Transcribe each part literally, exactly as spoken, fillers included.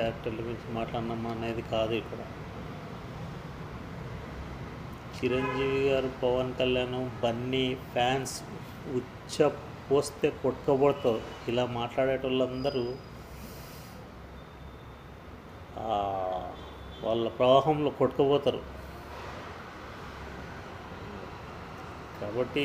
క్యారెక్టర్ల గురించి మాట్లాడినామా అనేది కాదు ఇక్కడ. చిరంజీవి గారు, పవన్ కళ్యాణ్, బన్నీ ఫ్యాన్స్ ఉచ్చ పోస్తే కొట్టుకోబడుతుంది. ఇలా మాట్లాడేటోళ్ళందరూ వాళ్ళ ప్రవాహంలో కొట్టుకుపోతారు. కాబట్టి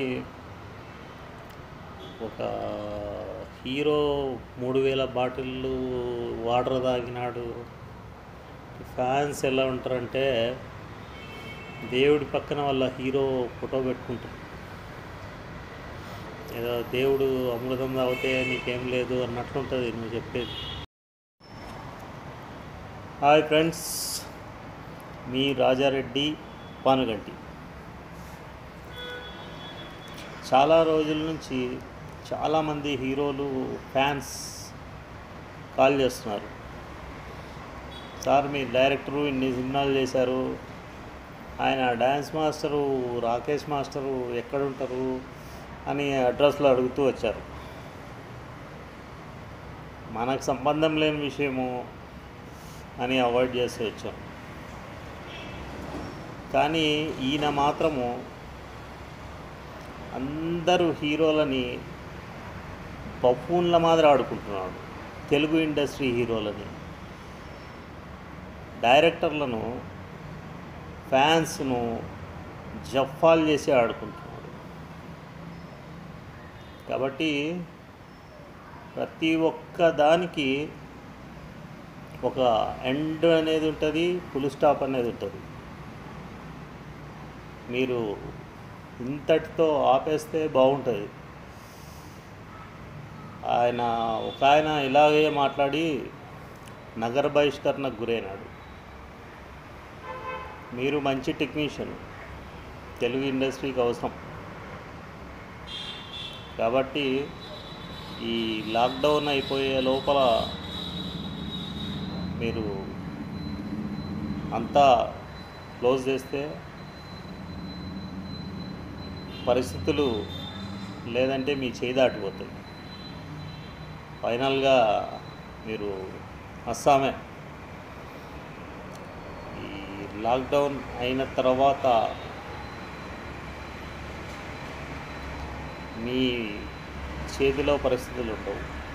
ఒక హీరో మూడు వేల బాటిళ్ళు వాటర్ తాగినాడు, ఫ్యాన్స్ ఎలా ఉంటారంటే దేవుడి పక్కన వాళ్ళ హీరో ఫోటో పెట్టుకుంటారు. ఏదో దేవుడు అమృతం తాగితే నీకేం లేదు అన్నట్లుంటుంది నువ్వు చెప్పేది. హాయ్ ఫ్రెండ్స్, మీ రాజారెడ్డి పానుగంటి. చాలా రోజుల నుంచి చాలామంది హీరోలు ఫ్యాన్స్ కాల్ చేస్తున్నారు. సార్ మీరు డైరెక్టరు, ఇన్ని సినిమాలు చేశారు, ఆయన డ్యాన్స్ మాస్టరు రాకేష్ మాస్టరు ఎక్కడుంటారు అని అడ్రస్లో అడుగుతూ వచ్చారు. మనకు సంబంధం లేని విషయము అని అవాయిడ్ చేస్తూ వచ్చాం. కానీ ఈయన మాత్రము అందరూ హీరోలని బఫూన్ల మాదిరి ఆడుకుంటున్నాడు. తెలుగు ఇండస్ట్రీ హీరోలని, డైరెక్టర్లను, ఫ్యాన్స్ను జఫాలు చేసి ఆడుకుంటున్నాడు. కాబట్టి ప్రతి ఒక్క దానికి ఒక ఎండ్ అనేది ఉంటుంది, ఫుల్ స్టాప్ అనేది ఉంటుంది. మీరు ఇంతటితో ఆపేస్తే బాగుంటుంది. ఆయన ఒక ఆయన ఇలాగే మాట్లాడి నగర బహిష్కరణకు గురైనాడు. మీరు మంచి టెక్నీషియన్, తెలుగు ఇండస్ట్రీకి అవసరం. కాబట్టి ఈ లాక్డౌన్ అయిపోయే లోపల మీరు అంతా క్లోజ్ చేస్తే పరిస్థితులు లేదంటే మీ చేయి దాటిపోతాయి. ఫైనల్గా మీరు అస్సామే. ఈ లాక్డౌన్ అయిన తర్వాత మీ చేతిలో పరిస్థితులు ఉండవు.